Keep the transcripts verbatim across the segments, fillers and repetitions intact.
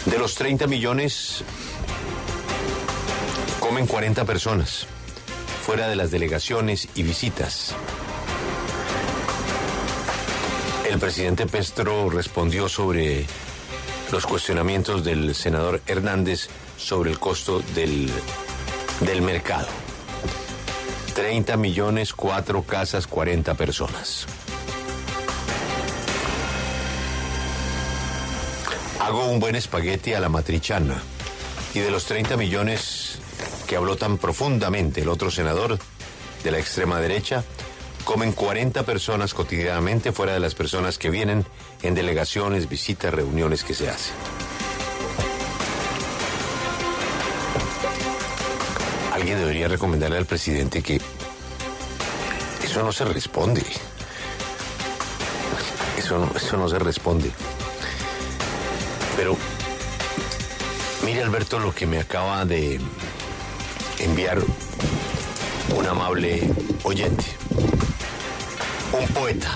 De los treinta millones, comen cuarenta personas, fuera de las delegaciones y visitas. El presidente Petro respondió sobre los cuestionamientos del senador Hernández sobre el costo del, del mercado. treinta millones, cuatro casas, cuarenta personas. Hago un buen espagueti a la matriciana. Y de los treinta millones que habló tan profundamente el otro senador de la extrema derecha, comen cuarenta personas cotidianamente, fuera de las personas que vienen en delegaciones, visitas, reuniones que se hacen. Alguien debería recomendarle al presidente que eso no se responde. Eso no, eso no se responde. Pero mire, Alberto, lo que me acaba de enviar un amable oyente, un poeta.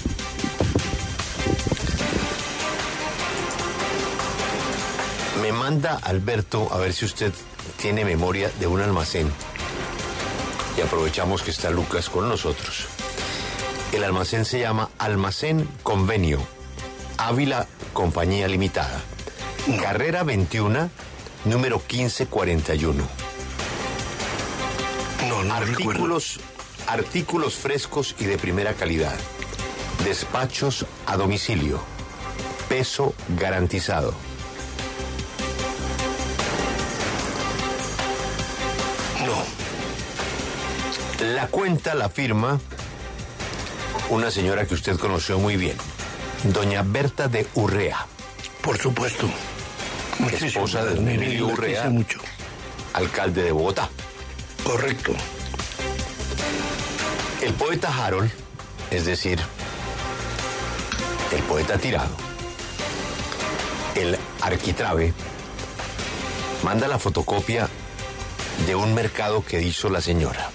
Me manda Alberto, a ver si usted tiene memoria de un almacén. Y aprovechamos que está Lucas con nosotros. El almacén se llama Almacén Convenio, Ávila Compañía Limitada. Carrera veintiuno, número quince cuarenta y uno. No, no artículos, artículos frescos y de primera calidad. Despachos a domicilio. Peso garantizado. No. La cuenta la firma una señora que usted conoció muy bien, doña Berta de Urrea. Por supuesto. Muchísimo. Esposa de don Emilio Urrea, mucho. alcalde de Bogotá. Correcto. El poeta Harold, es decir, el poeta Tirado, el arquitrabe, manda la fotocopia de un mercado que hizo la señora.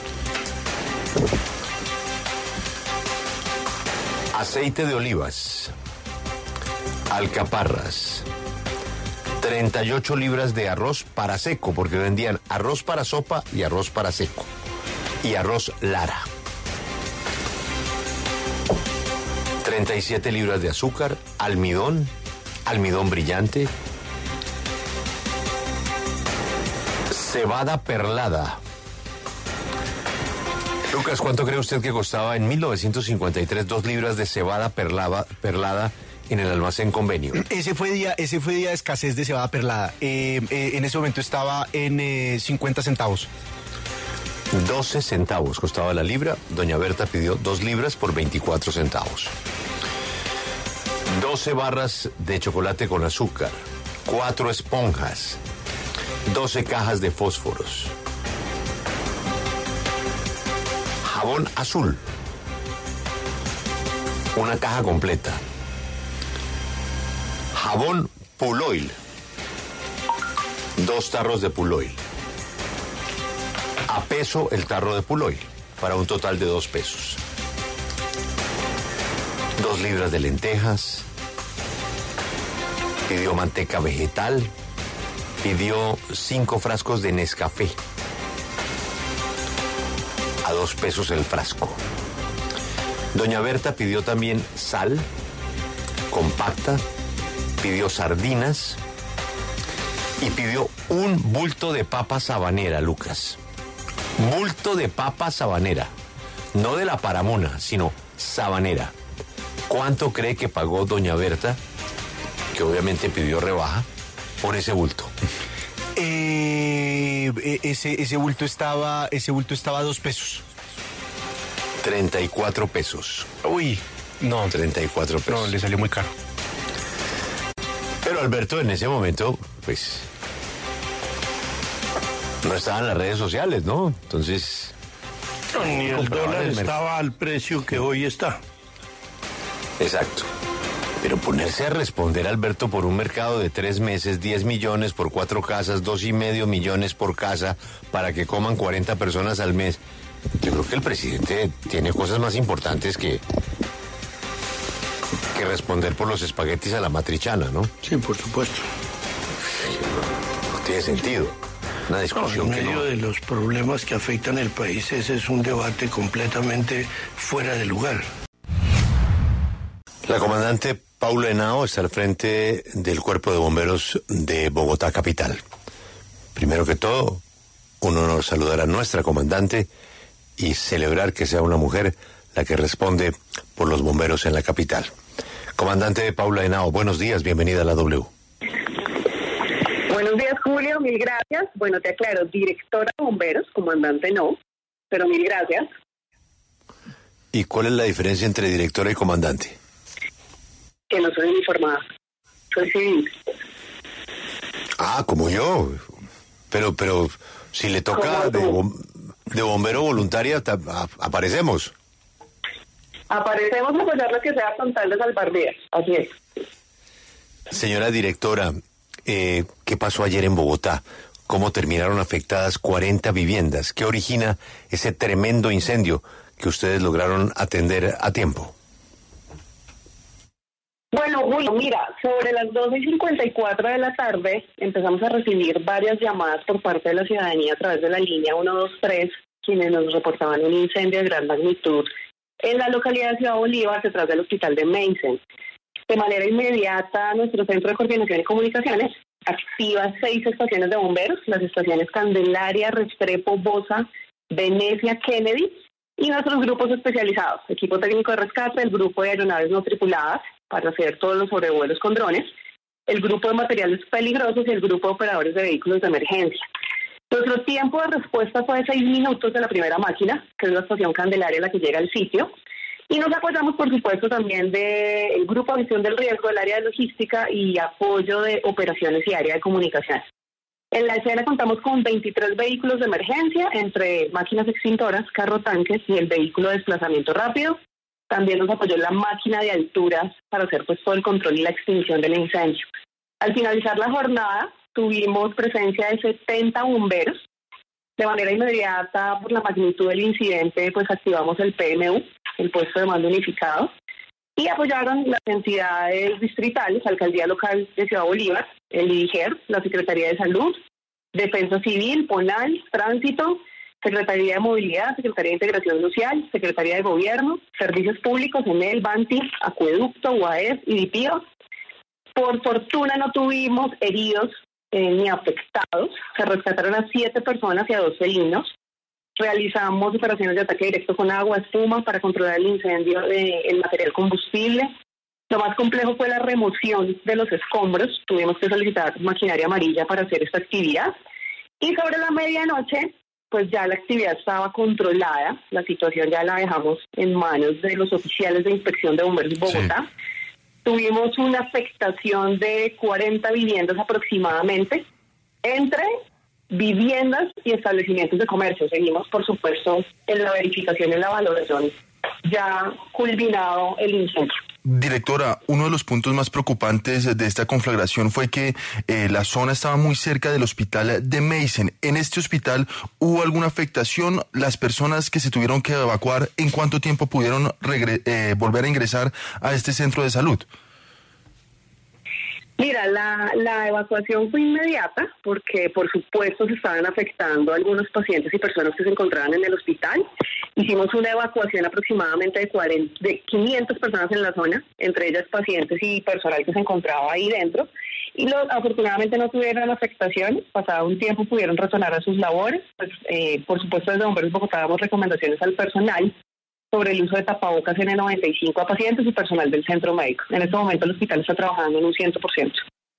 Aceite de olivas, alcaparras, treinta y ocho libras de arroz para seco, porque vendían arroz para sopa y arroz para seco, y arroz Lara. treinta y siete libras de azúcar, almidón, almidón brillante, cebada perlada. Lucas, ¿cuánto cree usted que costaba en mil novecientos cincuenta y tres dos libras de cebada perlada, perlada en el almacén Convenio? Ese fue día, ese fue día de escasez de cebada perlada. Eh, eh, en ese momento estaba en eh, cincuenta centavos. doce centavos costaba la libra. Doña Berta pidió dos libras por veinticuatro centavos. doce barras de chocolate con azúcar, cuatro esponjas, doce cajas de fósforos. Jabón azul, una caja completa. Jabón Puloil, dos tarros de Puloil. A peso el tarro de Puloil, para un total de dos pesos. Dos libras de lentejas. Pidió manteca vegetal. Pidió cinco frascos de Nescafé. A dos pesos el frasco. Doña Berta pidió también sal compacta, pidió sardinas y pidió un bulto de papa sabanera, Lucas. Bulto de papa sabanera. No de la paramona, sino sabanera. ¿Cuánto cree que pagó doña Berta, que obviamente pidió rebaja, por ese bulto? Eh, ese, ese bulto estaba, ese bulto estaba a dos pesos. treinta y cuatro pesos. Uy, no. treinta y cuatro pesos. No, le salió muy caro. Pero Alberto, en ese momento, pues, no estaban en las redes sociales, ¿no? Entonces... No, ni el dólar el estaba al precio que hoy está. Exacto. Pero ponerse a responder, Alberto, por un mercado de tres meses, diez millones por cuatro casas, dos y medio millones por casa, para que coman cuarenta personas al mes. Yo creo que el presidente tiene cosas más importantes que, que responder por los espaguetis a la matriciana, ¿no? Sí, por supuesto. tiene sentido. Una No, discusión en que medio no... de los problemas que afectan el país, ese es un debate completamente fuera de lugar. La comandante Paula Henao está al frente del Cuerpo de Bomberos de Bogotá capital. Primero que todo, un honor saludar a nuestra comandante y celebrar que sea una mujer la que responde por los bomberos en la capital. Comandante Paula Henao, buenos días, bienvenida a la W. Buenos días, Julio, mil gracias. Bueno, te aclaro, directora de bomberos, comandante no, pero mil gracias. ¿Y cuál es la diferencia entre directora y comandante? Que no soy uniformada, soy civil. Ah, como yo. Pero, pero, si le toca de, bom- de bombero voluntaria, ta- a- aparecemos. Aparecemos a apoyar lo que sea con tal de salvar vidas, así es. Señora directora, eh, ¿qué pasó ayer en Bogotá? ¿Cómo terminaron afectadas cuarenta viviendas? ¿Qué origina ese tremendo incendio que ustedes lograron atender a tiempo? Bueno, Julio, mira, sobre las doce y cincuenta y cuatro de la tarde empezamos a recibir varias llamadas por parte de la ciudadanía a través de la línea uno dos tres, quienes nos reportaban un incendio de gran magnitud en la localidad de Ciudad Bolívar, detrás del hospital de Meissen. De manera inmediata, nuestro Centro de Coordinación y Comunicaciones activa seis estaciones de bomberos, las estaciones Candelaria, Restrepo, Bosa, Venecia, Kennedy, y nuestros grupos especializados, equipo técnico de rescate, el grupo de aeronaves no tripuladas, para hacer todos los sobrevuelos con drones, el grupo de materiales peligrosos y el grupo de operadores de vehículos de emergencia. Nuestro tiempo de respuesta fue de seis minutos de la primera máquina, que es la estación Candelaria la que llega al sitio, y nos apoyamos, por supuesto, también del grupo de gestión del riesgo del área de logística y apoyo de operaciones y área de comunicación. En la escena contamos con veintitrés vehículos de emergencia, entre máquinas extintoras, carro tanques y el vehículo de desplazamiento rápido. También nos apoyó la máquina de alturas para hacer pues todo el control y la extinción del incendio. Al finalizar la jornada, tuvimos presencia de setenta bomberos. De manera inmediata, por la magnitud del incidente, pues activamos el P M U, el puesto de mando unificado, y apoyaron las entidades distritales, Alcaldía Local de Ciudad Bolívar, el I D G E R, la Secretaría de Salud, Defensa Civil, PONAL, Tránsito, Secretaría de Movilidad, Secretaría de Integración Social, Secretaría de Gobierno, Servicios Públicos, ENEL, BANTI, Acueducto, U A E S y DIPIO. Por fortuna no tuvimos heridos eh, ni afectados. Se rescataron a siete personas y a dos felinos. Realizamos operaciones de ataque directo con agua, espuma, para controlar el incendio del material combustible. Lo más complejo fue la remoción de los escombros. Tuvimos que solicitar maquinaria amarilla para hacer esta actividad. Y sobre la medianoche, pues ya la actividad estaba controlada. La situación ya la dejamos en manos de los oficiales de Inspección de Bomberos de Bogotá. Sí. Tuvimos una afectación de cuarenta viviendas aproximadamente, entre viviendas y establecimientos de comercio. Seguimos, por supuesto, en la verificación y en la valoración, ya culminado el incendio. Directora, uno de los puntos más preocupantes de esta conflagración fue que eh, la zona estaba muy cerca del hospital de Meissen. ¿En este hospital hubo alguna afectación? ¿Las personas que se tuvieron que evacuar, en cuánto tiempo pudieron regre- eh, volver a ingresar a este centro de salud? Mira, la, la evacuación fue inmediata porque, por supuesto, se estaban afectando algunos pacientes y personas que se encontraban en el hospital. Hicimos una evacuación aproximadamente de, cuarenta, de quinientas personas en la zona, entre ellas pacientes y personal que se encontraba ahí dentro. Y los, afortunadamente no tuvieron afectación. Pasado un tiempo pudieron retornar a sus labores. Pues, eh, por supuesto, desde Bomberos Bogotá damos recomendaciones al personal sobre el uso de tapabocas N noventa y cinco a pacientes y personal del centro médico. En este momento el hospital está trabajando en un cien por ciento.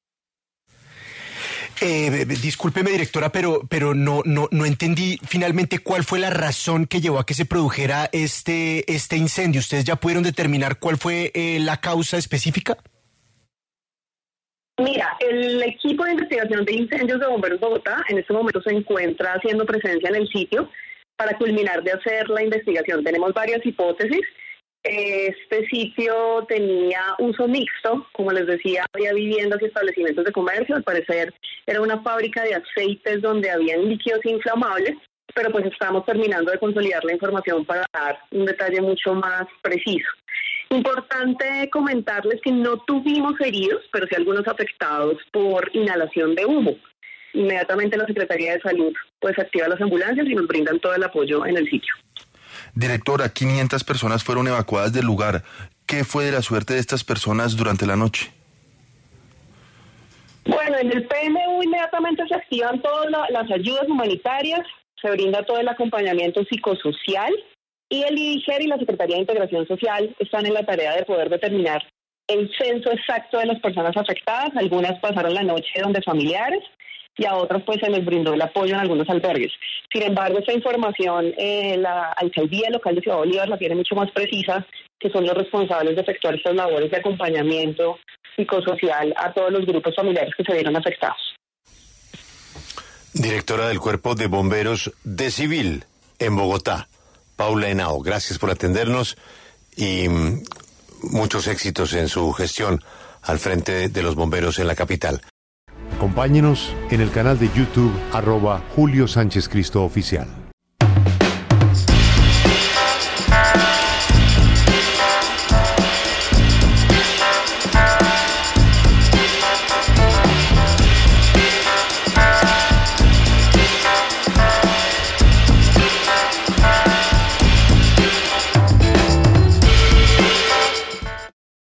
Eh, discúlpeme, directora, pero, pero no, no, no entendí finalmente cuál fue la razón que llevó a que se produjera este, este incendio. ¿Ustedes ya pudieron determinar cuál fue eh, la causa específica? Mira, el equipo de investigación de incendios de Bomberos Bogotá en este momento se encuentra haciendo presencia en el sitio para culminar de hacer la investigación. Tenemos varias hipótesis. Este sitio tenía uso mixto, como les decía, había viviendas y establecimientos de comercio. Al parecer era una fábrica de aceites donde habían líquidos inflamables, pero pues estamos terminando de consolidar la información para dar un detalle mucho más preciso. Importante comentarles que no tuvimos heridos, pero sí algunos afectados por inhalación de humo. inmediatamente la Secretaría de Salud pues activa las ambulancias y nos brindan todo el apoyo en el sitio. Directora, quinientas personas fueron evacuadas del lugar. ¿Qué fue de la suerte de estas personas durante la noche? Bueno, en el P M U inmediatamente se activan todas la, las ayudas humanitarias, se brinda todo el acompañamiento psicosocial y el I D I G E R y la Secretaría de Integración Social están en la tarea de poder determinar el censo exacto de las personas afectadas. Algunas pasaron la noche donde familiares y a otras pues se les brindó el apoyo en algunos albergues. Sin embargo, esta información eh, la alcaldía local de Ciudad Bolívar la tiene mucho más precisa, que son los responsables de efectuar estas labores de acompañamiento psicosocial a todos los grupos familiares que se vieron afectados. Directora del Cuerpo de Bomberos de Civil en Bogotá, Paula Henao, gracias por atendernos y muchos éxitos en su gestión al frente de los bomberos en la capital. Acompáñenos en el canal de YouTube arroba Julio Sánchez Cristo Oficial.